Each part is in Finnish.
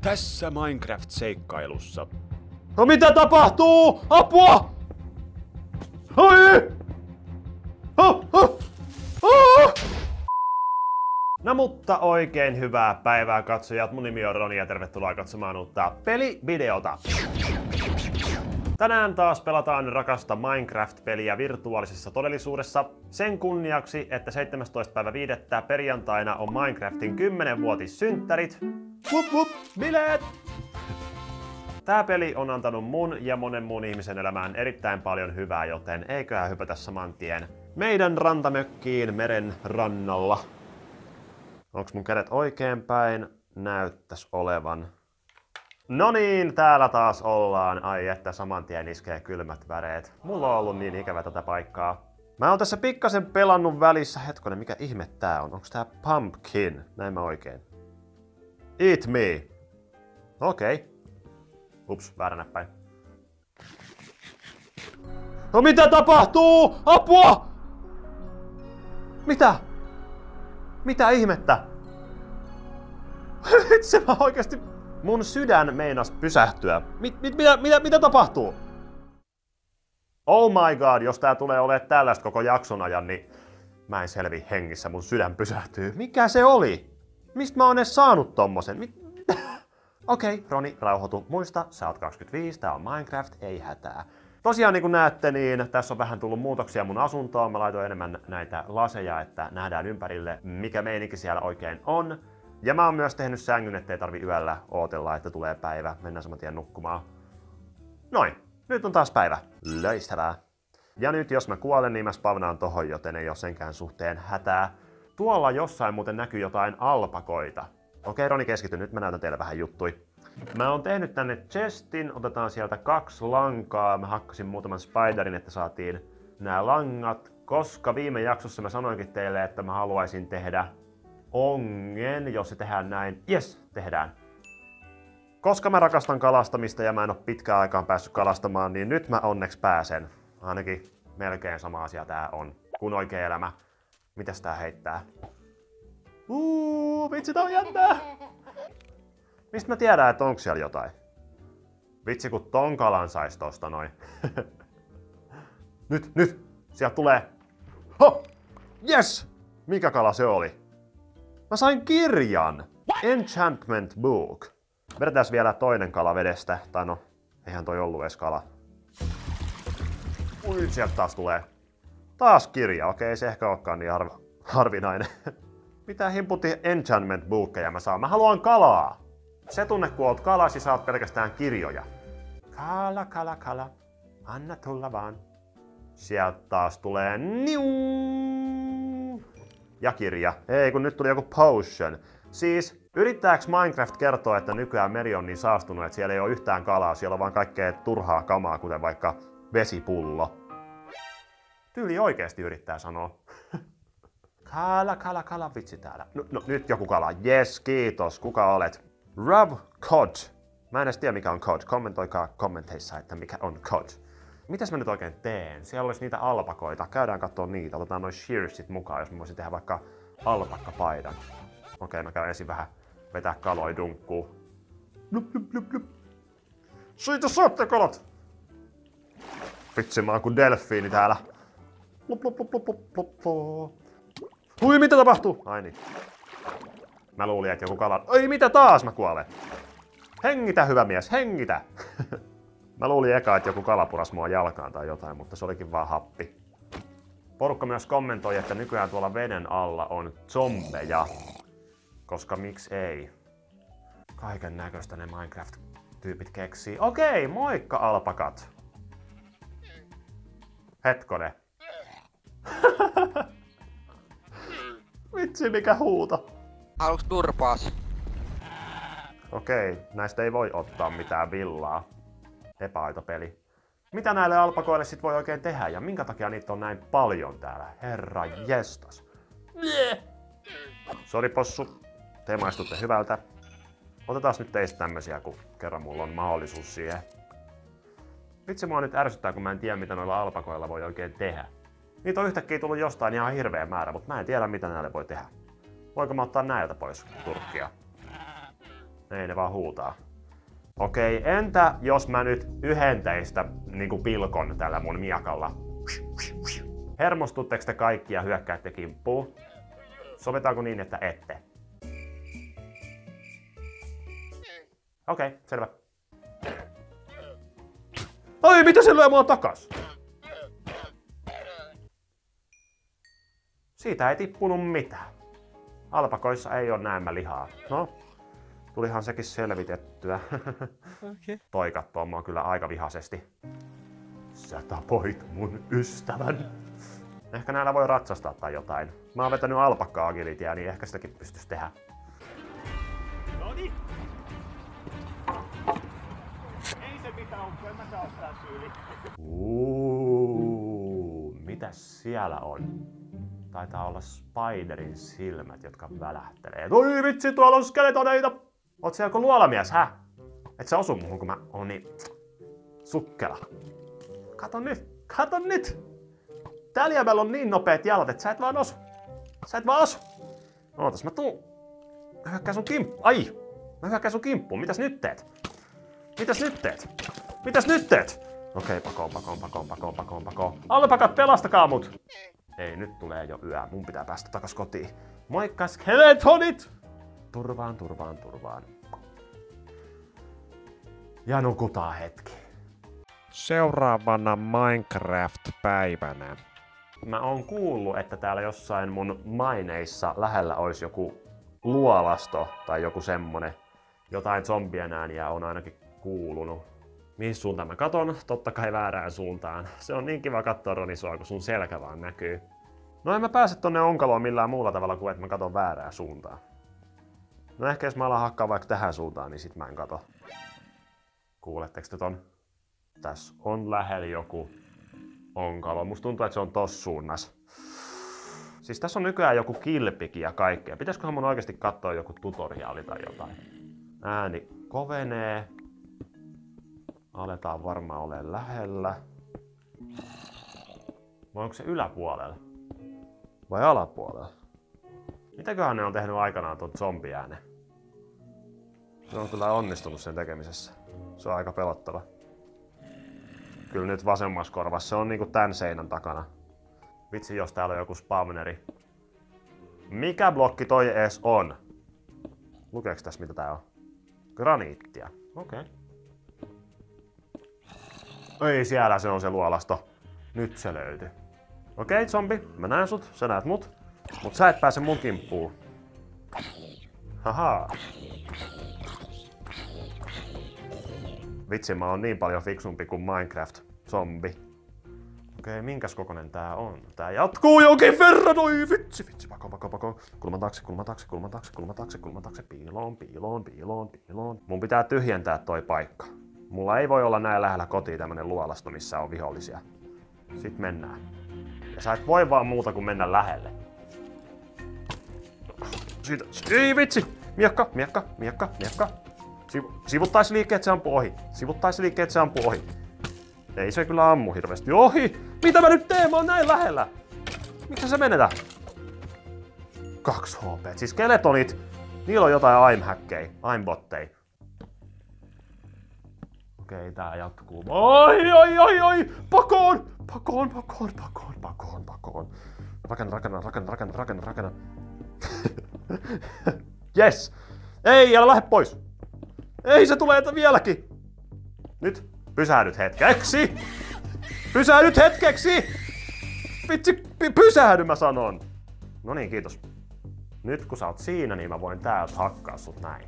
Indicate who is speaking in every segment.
Speaker 1: Tässä Minecraft-seikkailussa.
Speaker 2: No mitä tapahtuu? Apua! Oi! No mutta oikein hyvää päivää katsojat. Mun nimi on Roni ja tervetuloa katsomaan uutta pelivideota. Tänään taas pelataan rakasta Minecraft-peliä virtuaalisessa todellisuudessa. Sen kunniaksi, että 17.5. perjantaina on Minecraftin 10-vuotissynttärit. Wup wup, bileet! Tää peli on antanut mun ja monen muun ihmisen elämään erittäin paljon hyvää, joten eiköhän hypätä saman tien meidän rantamökkiin meren rannalla. Onks mun kädet oikein päin? Näyttäis olevan. No niin, täällä taas ollaan. Ai että saman tien iskee kylmät väreet. Mulla on ollut niin ikävä tätä paikkaa. Mä oon tässä pikkasen pelannut välissä. Hetkonen, mikä ihme tää on? Onks tää pumpkin? Näin mä oikein. Eat me. Okei. Ups, väärä näppäin. No mitä tapahtuu? Apua! Mitä? Mitä ihmettä? Itse mä oikeesti... Mun sydän meinas pysähtyä. Mitä tapahtuu? Oh my god, jos tää tulee olemaan tällaista koko jakson ajan, niin mä en selvi hengissä, mun sydän pysähtyy. Mikä se oli? Mistä mä oon edes saanut tommosen? Okei, Roni, rauhoitu. Muista, sä oot 25, tää on Minecraft, ei hätää. Tosiaan niin kuin näette, niin tässä on vähän tullut muutoksia mun asuntoon. Mä laitoin enemmän näitä laseja, että nähdään ympärille, mikä meininki siellä oikein on. Ja mä oon myös tehnyt sängyn, ettei tarvi yöllä ootella, että tulee päivä. Mennään saman tien nukkumaan. Noin, nyt on taas päivä. Loistavaa. Ja nyt jos mä kuolen, niin mä spavnaan tohon, joten ei oo senkään suhteen hätää. Tuolla jossain muuten näkyy jotain alpakoita. Okei, Roni, keskity. Nyt mä näytän teille vähän juttui. Mä oon tehnyt tänne chestin. Otetaan sieltä 2 lankaa. Mä hakkasin muutaman spiderin, että saatiin nämä langat. Koska viime jaksossa mä sanoinkin teille, että mä haluaisin tehdä ongen, jos se tehdään näin. Yes, tehdään. Koska mä rakastan kalastamista ja mä en oo pitkään aikaan päässyt kalastamaan, niin nyt mä onneksi pääsen. Ainakin melkein sama asia tää on kuin oikea elämä. Mitäs tää heittää? Vitsi, tää on jännää! Mistä mä tiedän, että onko siellä jotain? Vitsi, kun ton kalan sais tosta noin. Nyt! Sieltä tulee... Ho! Yes! Mikä kala se oli? Mä sain kirjan! Enchantment Book. Vedetään vielä toinen kala vedestä. Tai no, eihän toi ollut edes kala. Ui, sieltä taas tulee. Taas kirja. Okei, se ehkä olekaan niin harvinainen. Mitä himputti Enchantment Bookeja mä saan? Mä haluan kalaa! Se tunne, kun oot kalasi, saat pelkästään kirjoja. Kala. Anna tulla vaan. Sieltä taas tulee ja kirja. Ei, kun nyt tuli joku potion. Siis, yrittääks Minecraft kertoa, että nykyään meri on niin saastunut, että siellä ei ole yhtään kalaa, siellä on vaan kaikkea turhaa kamaa, kuten vaikka vesipullo. Tyyli oikeesti yrittää sanoa. Kala, vitsi täällä. No, nyt joku kala. Yes, kiitos. Kuka olet? Rob Cod. Mä en edes tiedä mikä on Cod. Kommentoikaa kommenteissa, että mikä on Cod. Mitäs mä nyt oikein teen? Siellä olisi niitä alpakoita. Käydään kattoo niitä. Otetaan noi shearsit mukaan, jos mä voisin tehdä vaikka alpakkapaidan. Okei, mä käyn ensin vähän vetää kaloi dunkkuun. Blup. Siitä saatte kalat! Vitsi, mä oon kuin delfiini täällä. Ui, mitä tapahtuu? Ai niin. Mä luulin, että joku kala... Oi, mitä taas mä kuolen? Hengitä, hyvä mies, hengitä! Mä luulin eka, että joku kala puras mua jalkaan tai jotain, mutta se olikin vaan happi. Porukka myös kommentoi, että nykyään tuolla veden alla on zombeja. Koska miksi ei? Kaiken näköistä ne Minecraft-tyypit keksii. Okei, moikka alpakat! Hetkone. Vitsi, mikä huuto.
Speaker 3: Haluuks turpaas?
Speaker 2: Okei, näistä ei voi ottaa mitään villaa. Epäaito peli. Mitä näille alpakoille sit voi oikein tehdä ja minkä takia niitä on näin paljon täällä? Herra jestas. Sori possu, te maistutte hyvältä. Otetaan nyt teistä tämmösiä, kun kerran mulla on mahdollisuus siihen. Vitsi mua nyt ärsyttää, kun mä en tiedä mitä noilla alpakoilla voi oikein tehdä. Niitä on yhtäkkiä tullut jostain ihan hirveä määrä, mutta mä en tiedä mitä näille voi tehdä. Voinko mä ottaa näiltä pois turkkia? Ei ne vaan huutaa. Okei, entä jos mä nyt yhden teistä niinku pilkon tällä mun miakalla? Hermostutteko te kaikki ja hyökkäätte kimppuun? Sovitaanko niin, että ette? Okei, selvä. Ai, mitä se lyö mua takas? Siitä ei tippunut mitään. Alpakoissa ei oo näemmä lihaa. No, tulihan sekin selvitettyä.
Speaker 1: Okay.
Speaker 2: Toi kattoo mua kyllä aika vihaisesti. Sä tapoit mun ystävän. Ehkä näillä voi ratsastaa tai jotain. Mä oon vetänyt alpakka-agilitia, niin ehkä sitäkin pystyis tehdä.
Speaker 1: Noniin! Ei se mitään on, en mä saa tää syyli.
Speaker 2: Mitäs siellä on? Taitaa olla Spiderin silmät, jotka välähtelee. Oi vitsi, tuolla on skeletoneita! Oot siellä joku luolamies, hä? Et sä osu muhun, kun mä oon niin sukkela. Kato nyt! Täällä jäbällä on niin nopeet jalat, et sä et vaan osu. Ootas, mä tuun. Mä hyökkään sun kimppuun. Ai! Mä hyökkään sun kimppuun. Mitäs nyt teet? Okei, pakoon. Alpakat, pelastakaa mut! Ei, nyt tulee jo yö. Mun pitää päästä takas kotiin. Moikka, skeletonit! Turvaan. Ja nukutaan hetki.
Speaker 1: Seuraavana Minecraft-päivänä.
Speaker 2: Mä oon kuullut, että täällä jossain mun maineissa lähellä olisi joku luolasto tai joku semmonen. Jotain zombien ääniä on ainakin kuulunut. Mihin suuntaan mä katon? Totta kai väärään suuntaan. Se on niin kiva katsoa Roni sua, kun sun selkä vaan näkyy. No en mä pääse tonne onkaloon millään muulla tavalla kuin että mä katon väärään suuntaan. No ehkä jos mä alan hakkaa vaikka tähän suuntaan, niin sit mä en kato. Kuuletteko te ton? Tässä on lähellä joku onkalo. Musta tuntuu, että se on tossa suunnassa. Siis tässä on nykyään joku kilpikin ja kaikkea. Pitäisköhän mun oikeasti katsoa joku tutoriaali tai jotain? Ääni kovenee. Aletaan varmaan olemaan lähellä. Vai onko se yläpuolella? Vai alapuolella? Mitäköhän ne on tehnyt aikanaan tuon zombiäänen? Se on kyllä onnistunut sen tekemisessä. Se on aika pelottava. Kyllä nyt vasemmassa korvassa se on niinku tän seinän takana. Vitsi, jos täällä on joku spawneri. Mikä blokki toi ees on? Lukeeks tässä mitä tää on? Graniittia. Okei. Ei, siellä se on se luolasto. Nyt se löytyi. Okei, zombi, mä näen sut, sä näet mut. Mut sä et pääse mun kimppuun. Haha. Vitsi, mä oon niin paljon fiksumpi kuin Minecraft-zombi. Okei, minkäs kokonen tää on? Tää jatkuu jonkin verran, oi vitsi. Pakoon. Kulman taakse. Piiloon. Mun pitää tyhjentää toi paikka. Mulla ei voi olla näin lähellä kotiin tämmönen luolasto, missä on vihollisia. Sitten mennään. Ja sä et voi vaan muuta kuin mennä lähelle. Siitä. Ei vitsi! Miekka. Sivuttaisliikkeet se ampuu ohi. Ei se kyllä ammu hirveästi ohi! Mitä mä nyt teen? Mä oon näin lähellä! Miksi se menetä? 2 HP. Siis skeletonit, niillä on jotain aimhäkkejä, aimbotteja. Okei, tää jatkuu. Oi! Pakoon! Rakenna. Yes! Ei, älä lähde pois! Ei, se tulee vieläkin! Nyt pysähdyt hetkeksi! Vitsi, pysähdy mä sanon! No niin, kiitos. Nyt kun sä oot siinä, niin mä voin täältä hakkaa sut näin.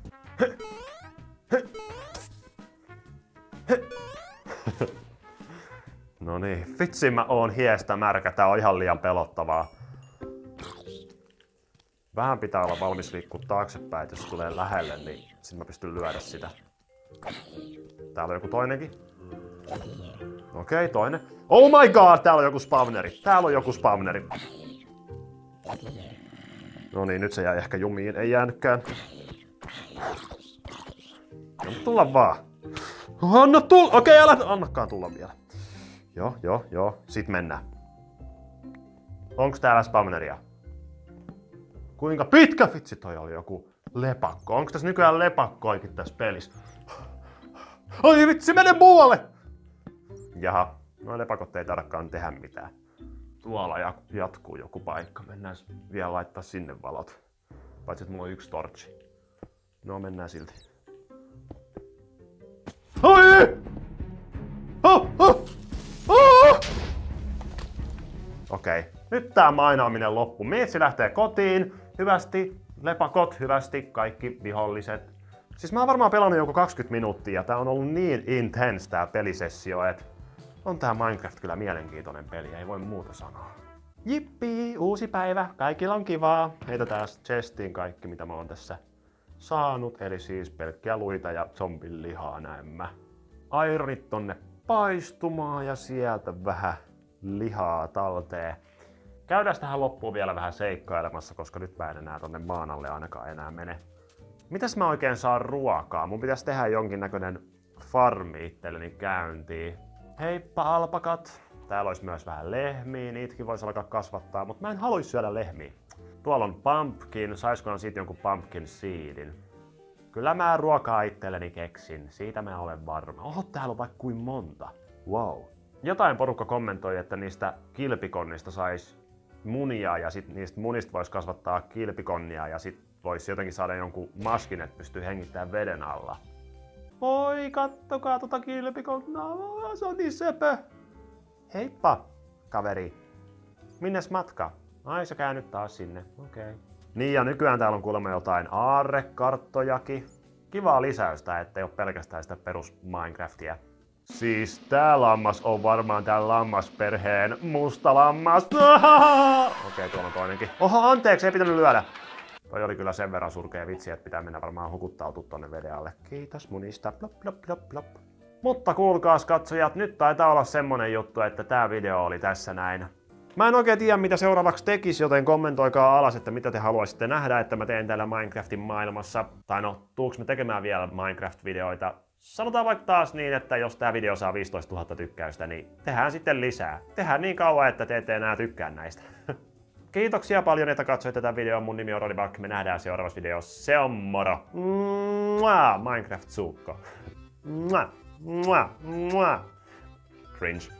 Speaker 2: No niin, vitsi mä oon hiestä märkä, tää on ihan liian pelottavaa. Vähän pitää olla valmis liikkua taaksepäin, että jos tulee lähelle, niin sit mä pystyn lyödä sitä. Täällä on joku toinenkin. Okei, toinen. Oh my god, täällä on joku spawneri. No niin, nyt se jäi ehkä jumiin, ei jäänytkään. No, tulla vaan. Anna tulla! Okei, älä annakaan tulla vielä. Joo. Sit mennään. Onks täällä spawneria? Kuinka pitkä? Vitsi, toi oli joku Lepakko. Onko tässä nykyään lepakkoikin tässä pelissä? Oi vitsi, mene muualle! Jaha, no lepakot ei tarkkaan tehdä mitään. Tuolla jatkuu joku paikka. Mennään vielä laittaa sinne valot. Paitsi että mulla on 1 torchi. No mennään silti. Oi! Okei, nyt tää mainaaminen loppu. Meitsi lähtee kotiin. Hyvästi. Lepakot hyvästi. Kaikki viholliset. Siis mä oon varmaan pelannut joku 20 minuuttia ja tää on ollut niin intense tää pelisessio, et on tää Minecraft kyllä mielenkiintoinen peli, ei voi muuta sanoa. Jippii, uusi päivä, kaikilla on kivaa. Heitetään chestiin kaikki mitä mä oon tässä saanut, eli siis pelkkiä luita ja zombin lihaa näemmä. Ironit tonne paistumaan ja sieltä vähän lihaa talteen. Käydään tähän loppuun vielä vähän seikkailemassa, koska nyt mä en enää tonne maan alle ainakaan enää mene. Mitäs mä oikein saan ruokaa? Mun pitäisi tehdä jonkinnäköinen farmi itselleni käyntiin. Heippa alpakat! Täällä olisi myös vähän lehmiä, niitäkin voisi alkaa kasvattaa, mutta mä en haluaisi syödä lehmiä. Tuolla on pumpkin, saiskohan siitä jonkun pumpkin seedin? Kyllä mä ruokaa itselleni keksin, siitä mä olen varma. Oho, täällä on vaikka kuin monta. Wow. Jotain porukka kommentoi, että niistä kilpikonnista sais munia ja sit niistä munista voisi kasvattaa kilpikonnia ja sit voisi jotenkin saada jonkun maskin, että pystyy hengittämään veden alla. Oi, kattokaa tota kilpikonnaa, se on niin söpö. Heippa, kaveri. Minnes matka? Ai, sä käy nyt taas sinne. Okei. Niin, ja nykyään täällä on kuulemma jotain aarrekarttojakin. Kivaa lisäystä, ettei oo pelkästään sitä perus Minecraftia. Siis tää lammas on varmaan tän lammasperheen musta lammas. Okei, tuolla on toinenkin. Oho, anteeksi, ei pitänyt lyödä. Toi oli kyllä sen verran surkea vitsi, että pitää mennä varmaan hukuttautua tonne veden alle. Kiitos munista. Plop, plop, plop, plop. Mutta kuulkaas katsojat, nyt taitaa olla semmonen juttu, että tää video oli tässä näin. Mä en oikein tiedä mitä seuraavaksi tekisi, joten kommentoikaa alas, että mitä te haluaisitte nähdä, että mä teen täällä Minecraftin maailmassa. Tai no, tuuks mä tekemään vielä Minecraft-videoita? Sanotaan vaikka taas niin, että jos tää video saa 15 000 tykkäystä, niin tehdään sitten lisää. Tehdään niin kauan, että te ette enää tykkää näistä. Kiitoksia paljon, että katsoitte tätä videon. Mun nimi on Rodibak. Me nähdään seuraavassa videossa. Se on moro! Minecraft-suukko. Cringe.